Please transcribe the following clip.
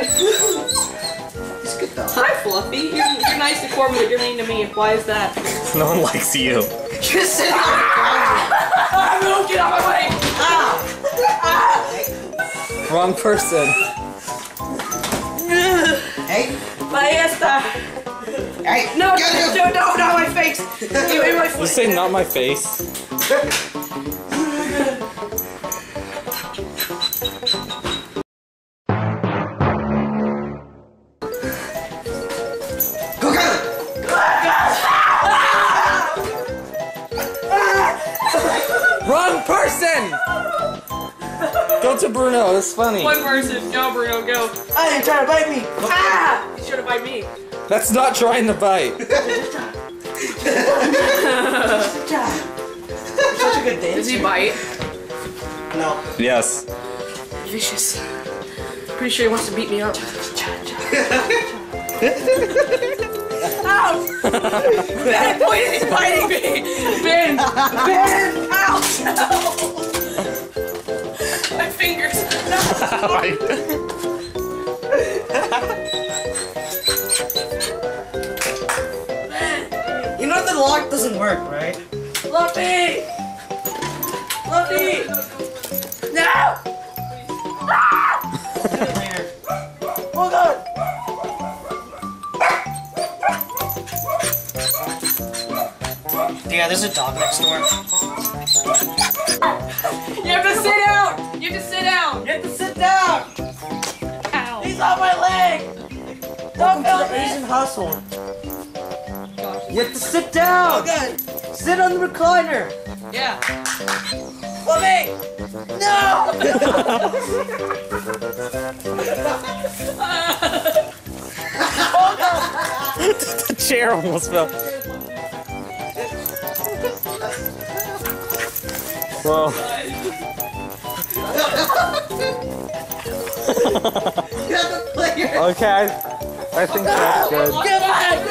He's good though. Hi, Fluffy. You're nice to Corbin, but you're mean to me. Why is that? No one likes you. Just sit on No, get out of my way! Wrong person. Hey. Maestra. Hey. No, not my face. You in my foot. You say not my face. Go get it. Wrong person! Go to Bruno, it's funny. One person. Go, Bruno, go. I didn't try to bite me. Ah! You should have bite me. That's not trying to bite. You're such a good dancer. Does he bite? No. Yes. Vicious. Pretty sure he wants to beat me up. Ow! Ben, wait, he's biting me! Ben! Ouch! No! My fingers! No! You know the lock doesn't work, right? Fluffy! Fluffy! No! Ah! Later. Hold on! Yeah, there's a dog next door. You have to sit down! You have to sit down! You have to sit down! Ow! He's on my leg! Welcome Don't to film the it! Asian household. You have to sit down! Oh, good! Sit on the recliner! Yeah! Fluffy! No! The chair almost fell. Whoa. You have to play your... Okay, I think that's good. Get back!